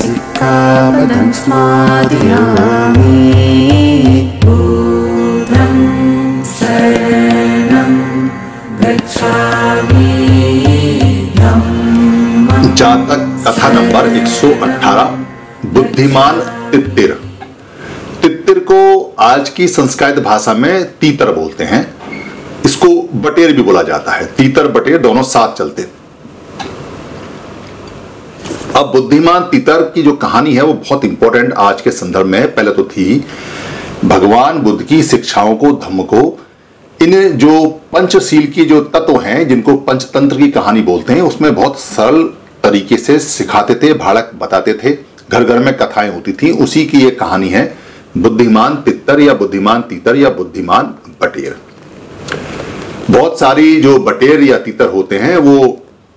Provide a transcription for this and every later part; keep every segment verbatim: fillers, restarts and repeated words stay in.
सिक्खापदं स्मादयामि बुद्धं शरणं गच्छामि धम्मं। जातक कथा नंबर एक सौ अठारह, बुद्धिमान तित्तिर। तित्तिर को आज की संस्कृत भाषा में तीतर बोलते हैं। इसको बटेर भी बोला जाता है। तीतर बटेर दोनों साथ चलते। अब बुद्धिमान तीतर की जो कहानी है वो बहुत इंपॉर्टेंट आज के संदर्भ में पहले तो थी। भगवान बुद्ध की शिक्षाओं को, धम्म को, इन जो पंचशील की जो तत्व हैं जिनको पंचतंत्र की कहानी बोलते हैं, उसमें बहुत सरल तरीके से सिखाते थे, भाड़क बताते थे। घर घर में कथाएं होती थी। उसी की एक कहानी है बुद्धिमान तित्तर या बुद्धिमान तीतर या बुद्धिमान बटेर। बहुत सारी जो बटेर या तीतर होते हैं वो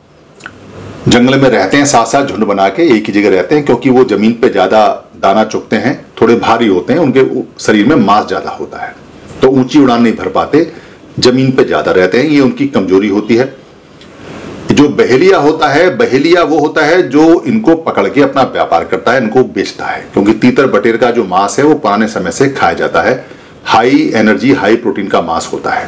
जंगल में रहते हैं, साथ साथ झुंड बना के एक ही जगह रहते हैं, क्योंकि वो जमीन पे ज्यादा दाना चुगते हैं, थोड़े भारी होते हैं, उनके शरीर में मांस ज्यादा होता है, तो ऊंची उड़ान नहीं भर पाते, जमीन पे ज्यादा रहते हैं। ये उनकी कमजोरी होती है। जो बहेलिया होता है, बहेलिया वो होता है जो इनको पकड़ के अपना व्यापार करता है, इनको बेचता है, क्योंकि तीतर बटेर का जो मांस है वो पुराने समय से खाया जाता है। हाई एनर्जी, हाई प्रोटीन का मांस होता है।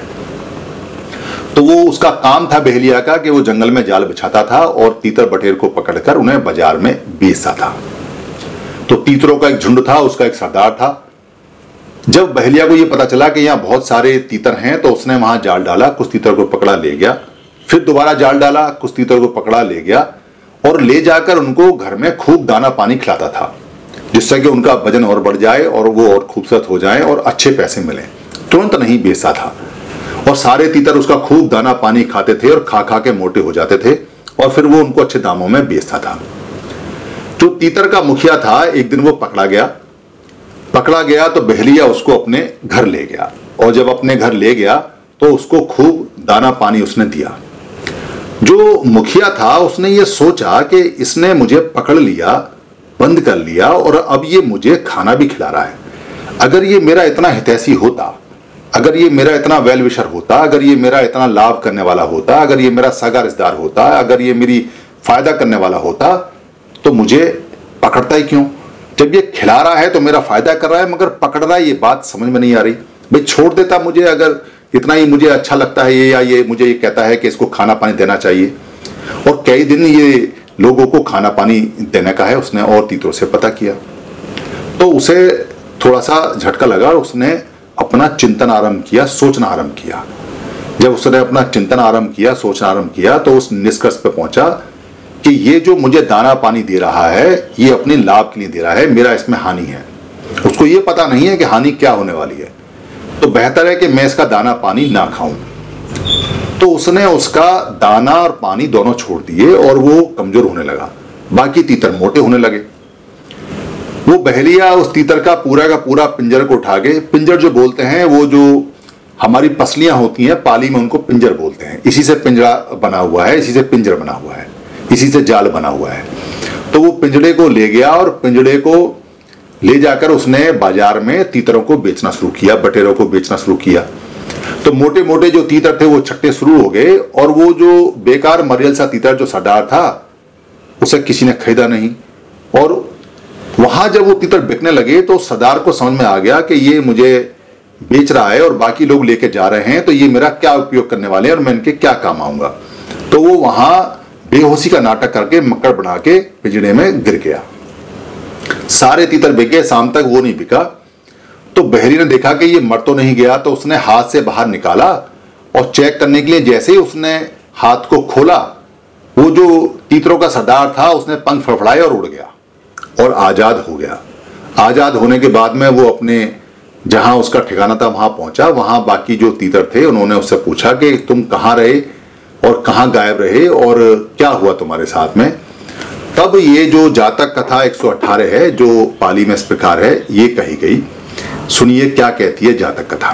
तो वो उसका काम था बहेलिया का कि वो जंगल में जाल बिछाता था और तीतर बटेर को पकड़कर उन्हें बाजार में बेचता था। तो तीतरों का एक झुंड था, उसका एक सरदार था। जब बहेलिया को ये पता चला कि यहाँ बहुत सारे तीतर हैं, तो उसने वहां जाल डाला, कुछ तीतर को पकड़ा ले गया, फिर दोबारा जाल डाला, कुछ तीतर को पकड़ा ले गया और ले जाकर उनको घर में खूब दाना पानी खिलाता था, जिससे कि उनका वजन और बढ़ जाए और वो और खूबसूरत हो जाए और अच्छे पैसे मिले। तुरंत नहीं बेचता था और सारे तीतर उसका खूब दाना पानी खाते थे और खा खा के मोटे हो जाते थे और फिर वो उनको अच्छे दामों में बेचता था। जो तीतर का मुखिया था, एक दिन वो पकड़ा गया पकड़ा गया तो बहेलिया उसको अपने घर ले गया और जब अपने घर ले गया तो उसको खूब दाना पानी उसने दिया। जो मुखिया था उसने ये सोचा कि इसने मुझे पकड़ लिया, बंद कर लिया और अब ये मुझे खाना भी खिला रहा है। अगर ये मेरा इतना हितैषी होता, अगर ये मेरा इतना वेल विशर होता, अगर ये मेरा इतना लाभ करने वाला होता, अगर ये मेरा सगा रिश्तेदार होता, अगर ये मेरी फायदा करने वाला होता, तो मुझे पकड़ता ही क्यों? जब ये खिला रहा है तो मेरा फायदा कर रहा है, मगर पकड़ रहा है, ये बात समझ में नहीं आ रही। भाई छोड़ देता मुझे, अगर इतना ही मुझे अच्छा लगता है ये, या ये मुझे ये कहता है कि इसको खाना पानी देना चाहिए। और कई दिन ये लोगों को खाना पानी देने का है उसने और तीतरों से पता किया, तो उसे थोड़ा सा झटका लगा और उसने अपना चिंतन आरंभ किया, सोचना आरंभ किया। जब उसने अपना चिंतन आरंभ किया, सोचना आरंभ किया, तो उस निष्कर्ष पे पहुंचा कि ये जो मुझे दाना पानी दे रहा है ये अपने लाभ के लिए दे रहा है, मेरा इसमें हानि है। उसको ये पता नहीं है कि हानि क्या होने वाली है, तो बेहतर है कि मैं इसका दाना पानी ना खाऊं। तो उसने उसका दाना और पानी दोनों छोड़ दिए और वो कमजोर होने लगा। बाकी तीतर मोटे होने लगे। वो बहेलिया उस तीतर का पूरा का पूरा पिंजर को उठा के, पिंजर जो बोलते हैं वो जो हमारी पसलियां होती हैं पाली में, उनको पिंजर बोलते हैं। इसी से पिंजरा बना हुआ है, इसी से पिंजर बना हुआ है, इसी से जाल बना हुआ है। तो वो पिंजड़े को ले गया और पिंजड़े को ले जाकर उसने बाजार में तीतरों को बेचना शुरू किया, बटेरों को बेचना शुरू किया। तो मोटे मोटे जो तीतर थे वो छट्टे शुरू हो गए और वो जो बेकार मरियल सा तीतर जो सरदार था उसे किसी ने खरीदा नहीं। और वहां जब वो तीतर बिकने लगे तो सरदार को समझ में आ गया कि ये मुझे बेच रहा है और बाकी लोग लेके जा रहे हैं, तो ये मेरा क्या उपयोग करने वाले हैं और मैं इनके क्या काम आऊंगा। तो वो वहां बेहोशी का नाटक करके मक्कड़ बना के पिंजड़े में गिर गया। सारे तीतर बिके, शाम तक वो नहीं बिका। तो बहरी ने देखा कि ये मर तो नहीं गया, तो उसने हाथ से बाहर निकाला और चेक करने के लिए जैसे ही उसने हाथ को खोला, वो जो तीतरों का सरदार था उसने पंख फड़फड़ाए और उड़ गया और आजाद हो गया। आजाद होने के बाद में वो अपने जहां उसका ठिकाना था वहां पहुंचा। वहां बाकी जो तीतर थे उन्होंने उससे पूछा कि तुम कहां रहे और कहां गायब रहे और क्या हुआ तुम्हारे साथ में। तब ये जो जातक कथा एक सौ अठारह है जो पाली में इस प्रकार है, ये कही गई। सुनिए क्या कहती है जातक कथा।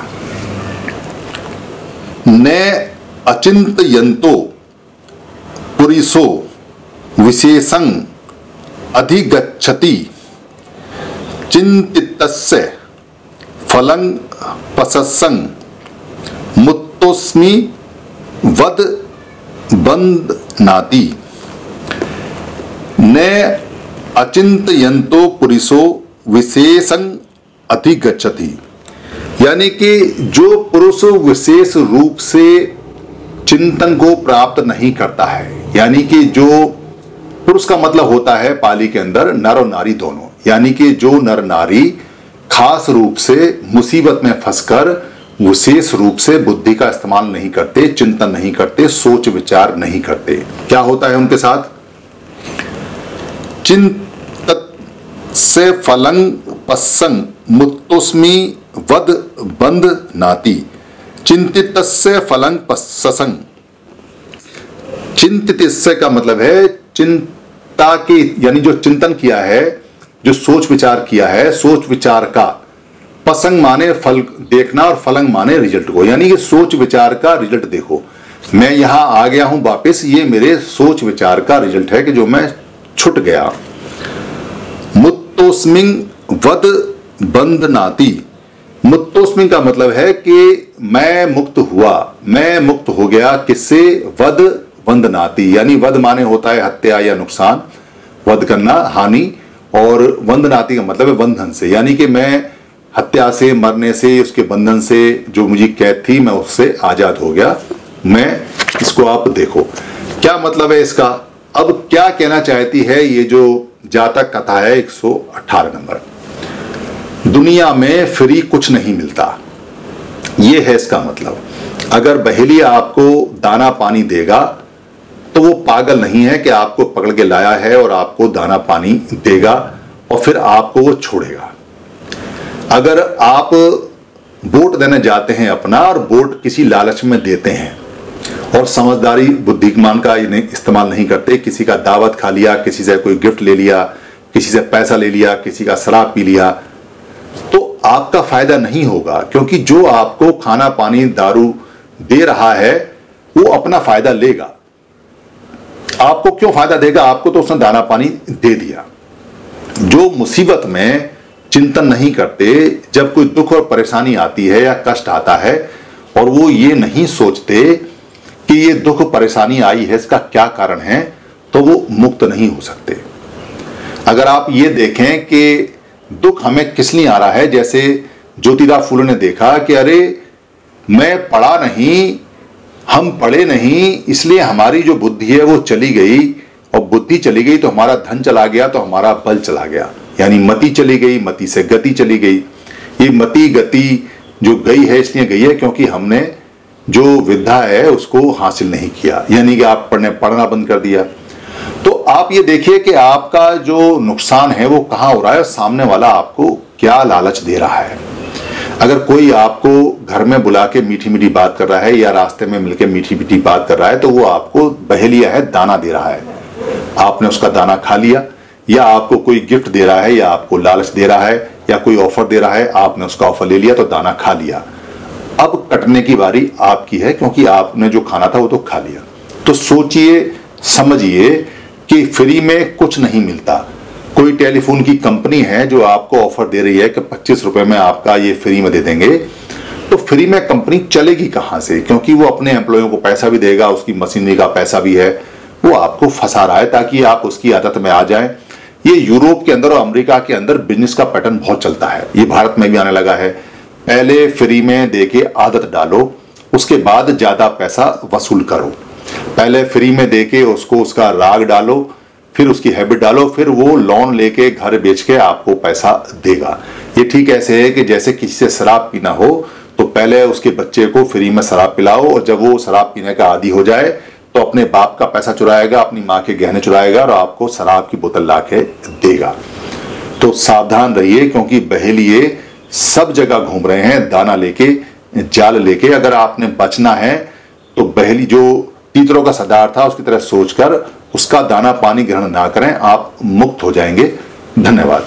न अचिंतयन्तो पुरिसो विशेषं अधिगच्छति चिंतितस्य फलं पसस्सं मुत्तोस्मि वद बंदनाति। न अचिंतयन्तो पुरुषो विशेषं अधिगच्छति, यानी कि जो पुरुष विशेष रूप से चिंतन को प्राप्त नहीं करता है, यानी कि जो पुरुष का मतलब होता है पाली के अंदर नर और नारी दोनों, यानी कि जो नर नारी खास रूप से मुसीबत में फंसकर विशेष रूप से बुद्धि का इस्तेमाल नहीं करते, चिंतन नहीं करते, सोच विचार नहीं करते, क्या होता है उनके साथ? चिंतत से फलं पस्संग मुत्तोस्मि वद बंद नाति, चिंतित से फलं पस्संग। चिंतित से का मतलब है चिंता की, यानी जो चिंतन किया है, जो सोच विचार किया है, सोच विचार का पसंग माने फल देखना और फलंग माने रिजल्ट को, यानी कि सोच विचार का रिजल्ट देखो। मैं यहां आ गया हूं वापस, ये मेरे सोच विचार का रिजल्ट है कि जो मैं छुट गया। मुत्तोस्मिंग वद बंधनाति, मुत्तोस्मिंग का मतलब है कि मैं मुक्त हुआ, मैं मुक्त हो गया किससे? वद वंदनाति, यानी वद माने होता है हत्या या नुकसान, वध करना, हानि, और वंदनाति का मतलब है बंधन से, यानी कि मैं हत्या से, मरने से, उसके बंधन से जो मुझे कैद थी, मैं उससे आजाद हो गया। मैं इसको आप देखो क्या मतलब है इसका। अब क्या कहना चाहती है ये जो जातक कथा है एक सौ अठारह नंबर, दुनिया में फ्री कुछ नहीं मिलता, ये है इसका मतलब। अगर बहेलिया आपको दाना पानी देगा तो वो पागल नहीं है कि आपको पकड़ के लाया है और आपको दाना पानी देगा और फिर आपको वो छोड़ेगा। अगर आप वोट देने जाते हैं अपना और वोट किसी लालच में देते हैं और समझदारी बुद्धिमान का इस्तेमाल नहीं करते, किसी का दावत खा लिया, किसी से कोई गिफ्ट ले लिया, किसी से पैसा ले लिया, किसी का शराब पी लिया, तो आपका फायदा नहीं होगा, क्योंकि जो आपको खाना पानी दारू दे रहा है वो अपना फायदा लेगा। आपको क्यों फायदा देगा? आपको तो उसने दाना पानी दे दिया। जो मुसीबत में चिंतन नहीं करते, जब कोई दुख और परेशानी आती है या कष्ट आता है और वो ये नहीं सोचते कि ये दुख परेशानी आई है, इसका क्या कारण है, तो वो मुक्त नहीं हो सकते। अगर आप ये देखें कि दुख हमें किस लिए आ रहा है, जैसे ज्योतिराव फूले ने देखा कि अरे मैं पढ़ा नहीं, हम पढ़े नहीं, इसलिए हमारी जो बुद्धि है वो चली गई, और बुद्धि चली गई तो हमारा धन चला गया, तो हमारा बल चला गया, यानी मति चली गई, मति से गति चली गई। ये मति गति जो गई है इसलिए गई है क्योंकि हमने जो विद्या है उसको हासिल नहीं किया, यानी कि आप पढ़ने पढ़ना बंद कर दिया। तो आप ये देखिए कि आपका जो नुकसान है वो कहाँ हो रहा है, सामने वाला आपको क्या लालच दे रहा है। अगर कोई आपको घर में बुला के मीठी मीठी बात कर रहा है या रास्ते में मिलके मीठी मीठी बात कर रहा है, तो वो आपको बहेलिया है, दाना दे रहा है, आपने उसका दाना खा लिया, या आपको कोई गिफ्ट दे रहा है या आपको लालच दे रहा है या कोई ऑफर दे रहा है, आपने उसका ऑफर ले लिया तो दाना खा लिया। अब कटने की बारी आपकी है, क्योंकि आपने जो खाना था वो तो खा लिया। तो सोचिए समझिए कि फ्री में कुछ नहीं मिलता। कोई टेलीफोन की कंपनी है जो आपको ऑफर दे रही है कि पच्चीस रुपए में आपका ये फ्री में दे देंगे, तो फ्री में कंपनी चलेगी कहां से, क्योंकि वो अपने एम्प्लॉयों को पैसा भी देगा, उसकी मशीनरी का पैसा भी है, वो आपको फंसा रहा है ताकि आप उसकी आदत में आ जाएं। ये यूरोप के अंदर और अमेरिका के अंदर बिजनेस का पैटर्न बहुत चलता है, ये भारत में भी आने लगा है। पहले फ्री में देके आदत डालो, उसके बाद ज्यादा पैसा वसूल करो। पहले फ्री में देके उसको उसका राग डालो, फिर उसकी हैबिट डालो, फिर वो लोन लेके घर बेच के आपको पैसा देगा। ये ठीक ऐसे है कि जैसे किसी से शराब पीना हो तो पहले उसके बच्चे को फ्री में शराब पिलाओ, और जब वो शराब पीने का आदी हो जाए तो अपने बाप का पैसा चुराएगा, अपनी माँ के गहने चुराएगा और आपको शराब की बोतल ला के देगा। तो सावधान रहिए, क्योंकि बहेलिए सब जगह घूम रहे हैं दाना लेके, जाल लेके। अगर आपने बचना है तो बहेली जो तीतरों का सरदार था उसकी तरह सोचकर उसका दाना पानी ग्रहण ना करें, आप मुक्त हो जाएंगे। धन्यवाद।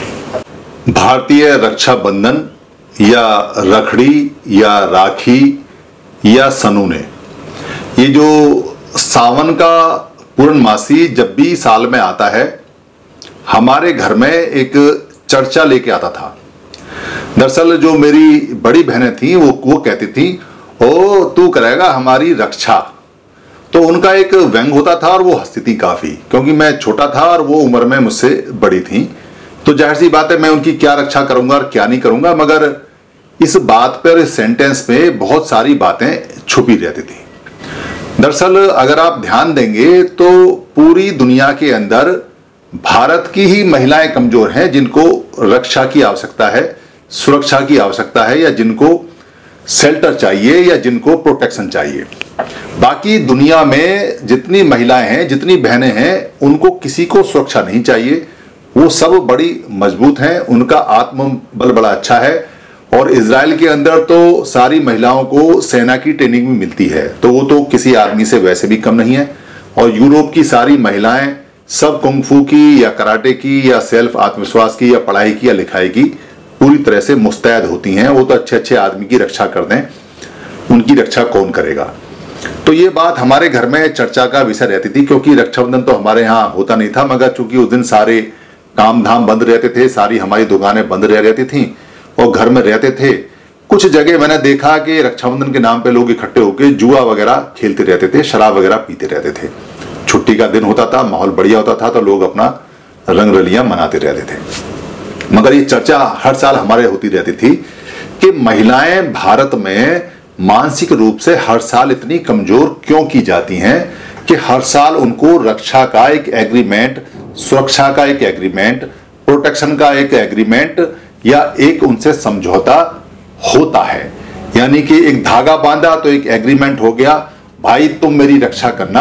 भारतीय रक्षा बंधन या रखड़ी या राखी या सनूने, ये जो सावन का पूर्णमासी जब भी साल में आता है, हमारे घर में एक चर्चा लेके आता था। दरअसल जो मेरी बड़ी बहनें थी वो वो कहती थी, ओ तू करेगा हमारी रक्षा। तो उनका एक व्यंग होता था और वो हंसती थी काफी, क्योंकि मैं छोटा था और वो उम्र में मुझसे बड़ी थी। तो जाहिर सी बात है मैं उनकी क्या रक्षा करूंगा और क्या नहीं करूंगा, मगर इस बात पर, इस सेंटेंस में बहुत सारी बातें छुपी रहती थी। दरअसल अगर आप ध्यान देंगे तो पूरी दुनिया के अंदर भारत की ही महिलाएं कमजोर हैं जिनको रक्षा की आवश्यकता है, सुरक्षा की आवश्यकता है, या जिनको शेल्टर चाहिए, या जिनको प्रोटेक्शन चाहिए। बाकी दुनिया में जितनी महिलाएं हैं, जितनी बहनें हैं, उनको किसी को सुरक्षा नहीं चाहिए। वो सब बड़ी मजबूत हैं, उनका आत्मबल बड़ा अच्छा है। और इजराइल के अंदर तो सारी महिलाओं को सेना की ट्रेनिंग भी मिलती है, तो वो तो किसी आदमी से वैसे भी कम नहीं है। और यूरोप की सारी महिलाएं सब कुंग-फू की या कराटे की या सेल्फ आत्मविश्वास की या पढ़ाई की या लिखाई की पूरी तरह से मुस्तैद होती हैं। वो तो अच्छे अच्छे आदमी की रक्षा कर दें, उनकी रक्षा कौन करेगा। तो ये बात हमारे घर में चर्चा का विषय रहती थी, क्योंकि रक्षाबंधन तो हमारे यहाँ होता नहीं था, मगर चूंकि उस दिन सारे काम धाम बंद रहते थे, सारी हमारी दुकानें बंद रह रहती थी और घर में रहते थे। कुछ जगह मैंने देखा कि रक्षाबंधन के नाम पे लोग इकट्ठे होकर जुआ वगैरह खेलते रहते थे, शराब वगैरह पीते रहते थे। छुट्टी का दिन होता था, माहौल बढ़िया होता था, तो लोग अपना रंग रलियां मनाते रहते थे। मगर ये चर्चा हर साल हमारे होती रहती थी कि महिलाएं भारत में मानसिक रूप से हर साल इतनी कमजोर क्यों की जाती हैं कि हर साल उनको रक्षा का एक एग्रीमेंट, सुरक्षा का एक एग्रीमेंट, प्रोटेक्शन का एक एग्रीमेंट या एक उनसे समझौता होता है। यानी कि एक धागा बांधा तो एक एग्रीमेंट हो गया, भाई तुम मेरी रक्षा करना,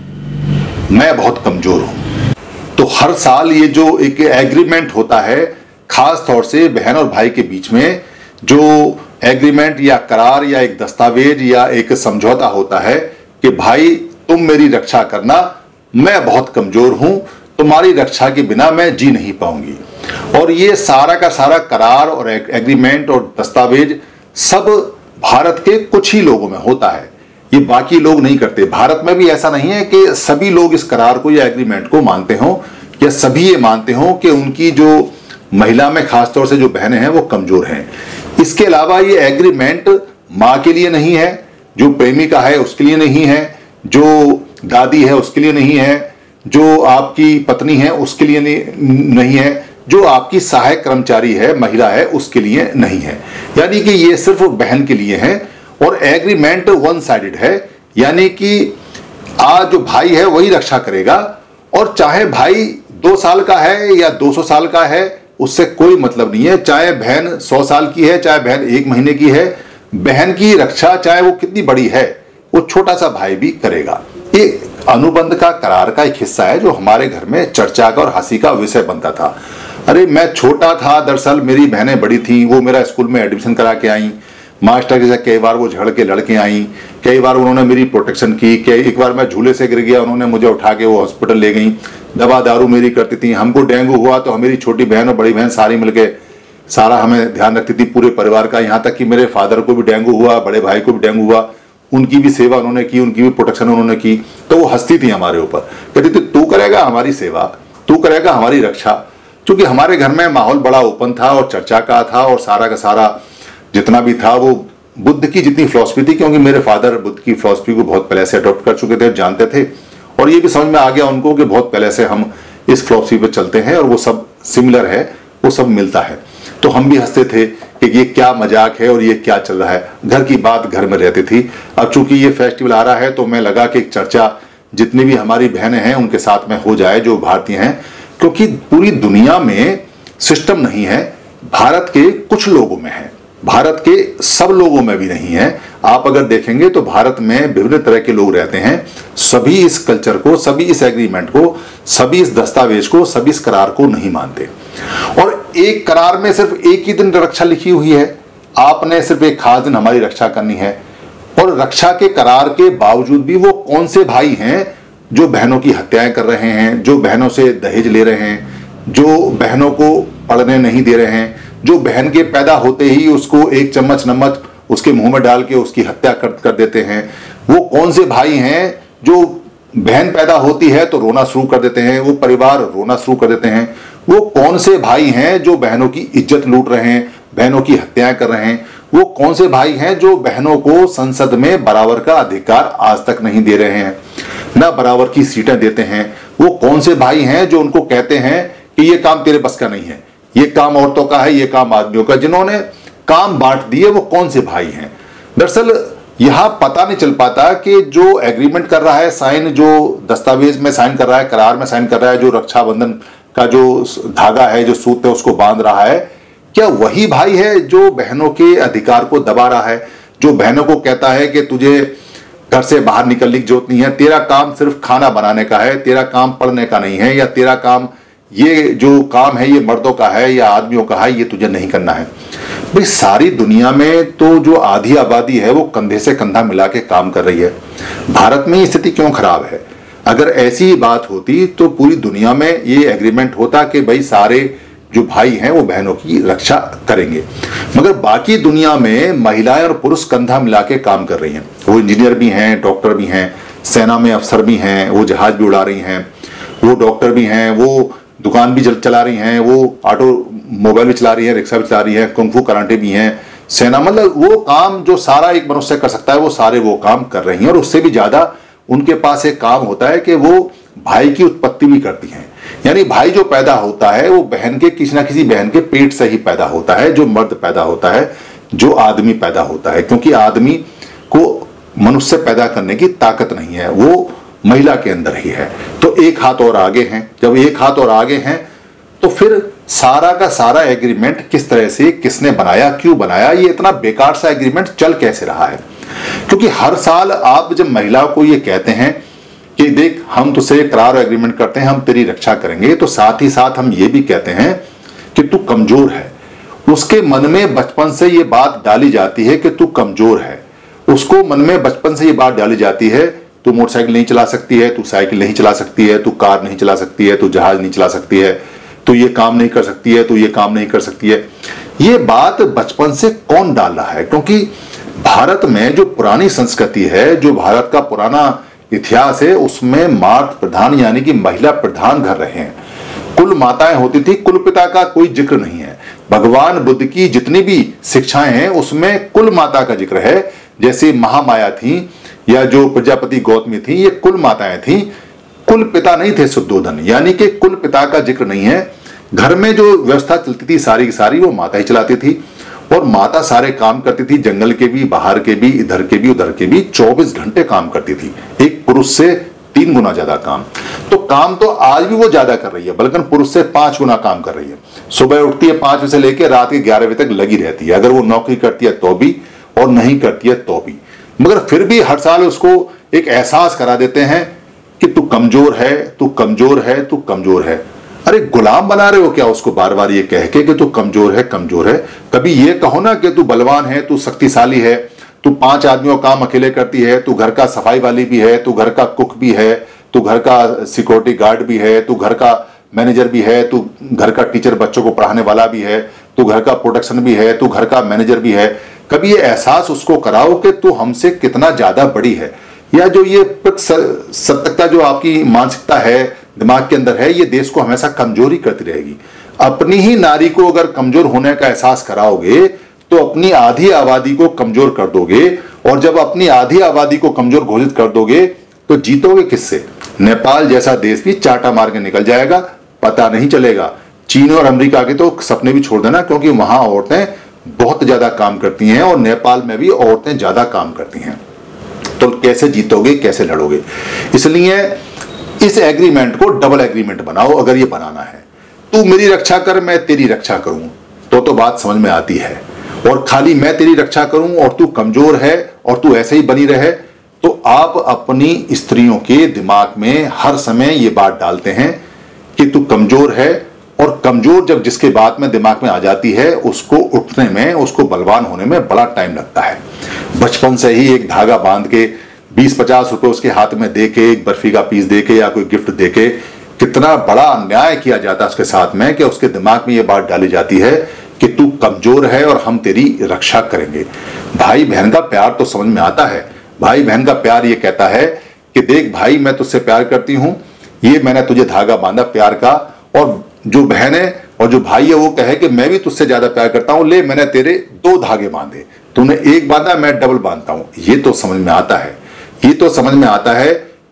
मैं बहुत कमजोर हूं। तो हर साल ये जो एक एग्रीमेंट होता है, खास तौर से बहन और भाई के बीच में जो एग्रीमेंट या करार या एक दस्तावेज या एक समझौता होता है कि भाई तुम मेरी रक्षा करना, मैं बहुत कमजोर हूं, तुम्हारी रक्षा के बिना मैं जी नहीं पाऊंगी। और ये सारा का सारा करार और एग्रीमेंट और दस्तावेज सब भारत के कुछ ही लोगों में होता है, ये बाकी लोग नहीं करते। भारत में भी ऐसा नहीं है कि सभी लोग इस करार को या एग्रीमेंट को मानते हों, या सभी ये मानते हों कि उनकी जो महिला में खासतौर से जो बहनें हैं वो कमजोर हैं। इसके अलावा ये एग्रीमेंट माँ के लिए नहीं है, जो प्रेमिका है उसके लिए नहीं है, जो दादी है उसके लिए नहीं है, जो आपकी पत्नी है उसके लिए नहीं है, जो आपकी सहायक कर्मचारी है, महिला है, उसके लिए नहीं है। यानी कि ये सिर्फ बहन के लिए है। और एग्रीमेंट वन साइडेड है, यानी कि आज जो भाई है वही रक्षा करेगा, और चाहे भाई दो साल का है या दो सौ साल का है उससे कोई मतलब नहीं है। चाहे बहन सौ साल की है, चाहे बहन एक महीने की है, बहन की रक्षा चाहे वो कितनी बड़ी है वो छोटा सा भाई भी करेगा। ये अनुबंध का करार का एक हिस्सा है जो हमारे घर में चर्चा का और हंसी का विषय बनता था। अरे मैं छोटा था, दरअसल मेरी बहनें बड़ी थी, वो मेरा स्कूल में एडमिशन करा के आई, मास्टर के साथ कई बार वो झगड़ के लड़के आई, कई बार उन्होंने मेरी प्रोटेक्शन की, कई एक बार मैं झूले से गिर गया, उन्होंने मुझे उठा के वो हॉस्पिटल ले गई, दवा दारू मेरी करती थी। हमको डेंगू हुआ तो मेरी छोटी बहन और बड़ी बहन सारी मिलके सारा हमें ध्यान रखती थी पूरे परिवार का। यहाँ तक कि मेरे फादर को भी डेंगू हुआ, बड़े भाई को भी डेंगू हुआ, उनकी भी सेवा उन्होंने की, उनकी भी प्रोटेक्शन उन्होंने की। तो वो हंसती थी हमारे ऊपर, कहती थी तू करेगा हमारी सेवा, तू करेगा हमारी रक्षा। क्योंकि हमारे घर में माहौल बड़ा ओपन था और चर्चा का था, और सारा का सारा जितना भी था वो बुद्ध की जितनी फिलॉसफी थी, क्योंकि मेरे फादर बुद्ध की फिलॉसफी को बहुत पहले से अडॉप्ट कर चुके थे, जानते थे, और ये भी समझ में आ गया उनको कि बहुत पहले से हम इस फिलॉसफी पे चलते हैं और वो सब सिमिलर है, वो सब मिलता है। तो हम भी हंसते थे कि ये क्या मजाक है और ये क्या चल रहा है। घर की बात घर में रहती थी। अब चूंकि ये फेस्टिवल आ रहा है तो मैं लगा कि एक चर्चा जितनी भी हमारी बहनें हैं उनके साथ में हो जाए जो भारतीय हैं, क्योंकि पूरी दुनिया में सिस्टम नहीं है, भारत के कुछ लोगों में है, भारत के सब लोगों में भी नहीं है। आप अगर देखेंगे तो भारत में विभिन्न तरह के लोग रहते हैं, सभी इस कल्चर को, सभी इस एग्रीमेंट को, सभी इस दस्तावेज को, सभी इस करार को नहीं मानते। और एक करार में सिर्फ एक ही दिन रक्षा लिखी हुई है, आपने सिर्फ एक खास दिन हमारी रक्षा करनी है। और रक्षा के करार के बावजूद भी वो कौन से भाई हैं जो बहनों की हत्याएं कर रहे हैं, जो बहनों से दहेज ले रहे हैं, जो बहनों को पढ़ने नहीं दे रहे हैं, जो बहन के पैदा होते ही उसको एक चम्मच नमक उसके मुंह में डाल के उसकी हत्या कर कर देते हैं। वो कौन से भाई हैं जो बहन पैदा होती है तो रोना शुरू कर देते हैं, वो परिवार रोना शुरू कर देते हैं। वो कौन से भाई हैं जो बहनों की इज्जत लूट रहे हैं, बहनों की हत्याएं कर रहे हैं। वो कौन से भाई हैं जो बहनों को संसद में बराबर का अधिकार आज तक नहीं दे रहे हैं। ना बराबर की सीटें देते हैं। वो कौन से भाई हैं जो उनको कहते हैं कि ये काम तेरे बस का नहीं है, ये काम औरतों का है, ये काम आदमियों का, जिन्होंने काम बांट दिए वो कौन से भाई हैं? दरअसल यहां पता नहीं चल पाता कि जो एग्रीमेंट कर रहा है साइन, जो दस्तावेज में साइन कर रहा है, करार में साइन कर रहा है, जो रक्षाबंधन का जो धागा है, जो सूत है उसको बांध रहा है, क्या वही भाई है जो बहनों के अधिकार को दबा रहा है, जो बहनों को कहता है कि तुझे घर से बाहर निकलने की जरूरत नहीं है, तेरा काम सिर्फ खाना बनाने का है, तेरा काम पढ़ने का नहीं है, या तेरा काम, ये जो काम है ये मर्दों का है या आदमियों का है, ये तुझे नहीं करना है। भाई सारी दुनिया में तो जो आधी आबादी है वो कंधे से कंधा मिला के काम कर रही है, भारत में स्थिति क्यों खराब है? अगर ऐसी ही बात होती तो पूरी दुनिया में ये एग्रीमेंट होता कि भाई सारे जो भाई हैं वो बहनों की रक्षा करेंगे, मगर बाकी दुनिया में महिलाएं और पुरुष कंधा मिला के काम कर रही हैं। वो इंजीनियर भी हैं, डॉक्टर भी हैं, सेना में अफसर भी हैं, वो जहाज भी उड़ा रही हैं, वो डॉक्टर भी हैं, वो दुकान भी चला रही हैं, वो ऑटो मोबाइल भी चला रही है, रिक्शा भी चला रही है, कुंग फू कराटे भी हैं, सेना, मतलब वो काम जो सारा एक मनुष्य कर सकता है वो सारे वो काम कर रही हैं। और उससे भी ज्यादा उनके पास एक काम होता है कि वो भाई की उत्पत्ति भी करती हैं, यानी भाई जो पैदा होता है वो बहन के, किसी ना किसी बहन के पेट से ही पैदा होता है, जो मर्द पैदा होता है, जो आदमी पैदा होता है, क्योंकि आदमी को मनुष्य पैदा करने की ताकत नहीं है, वो महिला के अंदर ही है। तो एक हाथ और आगे हैं, जब एक हाथ और आगे हैं तो फिर सारा का सारा एग्रीमेंट किस तरह से, किसने बनाया, क्यों बनाया, ये इतना बेकार सा एग्रीमेंट चल कैसे रहा है? क्योंकि हर साल आप जब महिला को ये कहते हैं कि देख हम तुझसे करार एग्रीमेंट करते हैं, हम तेरी रक्षा करेंगे, तो साथ ही साथ हम ये भी कहते हैं कि तू कमजोर है। उसके मन में बचपन से ये बात डाली जाती है कि तू कमजोर है, उसको मन में बचपन से ये बात डाली जाती है तू मोटरसाइकिल नहीं चला सकती है, तू साइकिल नहीं चला सकती है, तू कार नहीं चला सकती है, तू जहाज नहीं चला सकती है, तू ये काम नहीं कर सकती है, तू ये काम नहीं कर सकती है। ये बात बचपन से कौन डाल रहा है? क्योंकि भारत में जो पुरानी संस्कृति है, जो भारत का पुराना इतिहास है, उसमें मातृ प्रधान यानी कि महिला प्रधान घर रहे हैं। कुल माताएं होती थी, कुल पिता का कोई जिक्र नहीं है। भगवान बुद्ध की जितनी भी शिक्षाएं हैं उसमें कुल माता का जिक्र है, जैसे महामाया थी या जो प्रजापति गौतमी थी, ये कुल माताएं थी, कुल पिता नहीं थे शुद्धोधन, यानी कि कुल पिता का जिक्र नहीं है। घर में जो व्यवस्था चलती थी सारी की सारी वो माता ही चलाती थी, और माता सारे काम करती थी, जंगल के भी, बाहर के भी, इधर के भी, उधर के भी, चौबीस घंटे काम करती थी, एक पुरुष से तीन गुना ज्यादा काम। तो काम तो आज भी वो ज्यादा कर रही है, बल्कि पुरुष से पांच गुना काम कर रही है। सुबह उठती है पांच बजे से लेकर रात के ग्यारह बजे तक लगी रहती है, अगर वो नौकरी करती है तो भी और नहीं करती है तो भी, मगर फिर भी हर साल उसको एक एहसास करा देते हैं कि तू कमजोर है, तू कमजोर है, तू कमजोर है। अरे गुलाम बना रहे हो क्या उसको बार बार ये कह के कि तू कमजोर है, कमजोर है? कभी ये कहो ना कि तू बलवान है, तू शक्तिशाली है, तू पांच आदमियों का काम अकेले करती है, तू घर का सफाई वाली भी है, तू घर का कुक भी है, तू घर का सिक्योरिटी गार्ड भी है, तू घर का मैनेजर भी है, तू घर का टीचर बच्चों को पढ़ाने वाला भी है, तू घर का प्रोडक्शन भी है, तू घर का मैनेजर भी है। कभी ये एहसास उसको कराओ कि तू हमसे कितना ज्यादा बड़ी है। या जो ये सतर्कता जो आपकी मानसिकता है, दिमाग के अंदर है, ये देश को हमेशा कमजोरी करती रहेगी। अपनी ही नारी को अगर कमजोर होने का एहसास कराओगे तो अपनी आधी आबादी को कमजोर कर दोगे, और जब अपनी आधी आबादी को कमजोर घोषित कर दोगे तो जीतोगे किससे? नेपाल जैसा देश भी चाटा मार के निकल जाएगा, पता नहीं चलेगा। चीन और अमेरिका के तो सपने भी छोड़ देना, क्योंकि वहां औरतें बहुत ज्यादा काम करती हैं और नेपाल में भी औरतें ज्यादा काम करती हैं। तो कैसे जीतोगे, कैसे लड़ोगे? इसलिए इस एग्रीमेंट को डबल एग्रीमेंट बनाओ। अगर ये बनाना है, तू मेरी रक्षा कर, मैं तेरी रक्षा करूं, तो तो बात समझ में आती है। और खाली मैं तेरी रक्षा करूं और तू कमजोर है और तू ऐसे ही बनी रहे, तो आप अपनी स्त्रियों के दिमाग में हर समय ये बात डालते हैं कि तू कमजोर है, और कमजोर जब जिसके बात में दिमाग में आ जाती है उसको उठने में, उसको बलवान होने में बड़ा टाइम लगता है। बचपन से ही एक धागा बांध के बीस पचास रुपए उसके हाथ में दे के, एक बर्फी का पीस दे के या कोई गिफ्ट दे के कितना बड़ा अन्याय किया जाता है उसके साथ में, कि उसके दिमाग में ये बात डाली जाती है कि तू कमजोर है और हम तेरी रक्षा करेंगे। भाई बहन का प्यार तो समझ में आता है। भाई बहन का प्यार ये कहता है कि देख भाई, मैं तुझसे प्यार करती हूं, ये मैंने तुझे धागा बांधा प्यार का, और जो बहन है और जो भाई है वो कहे कि मैं भी तुझसे ज्यादा प्यार करता हूं, ले मैंने तेरे दो धागे बांधे, तूने एक बांधा, मैं डबल बांधता हूं। ये तो समझ में आता है। ये तो समझ में आता है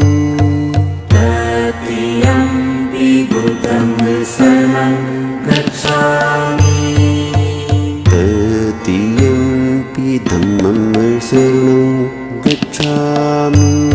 तृतीयम्पि बुद्धं शरणं गच्छामि तृतीयम्पि धम्मं शरणं गच्छामि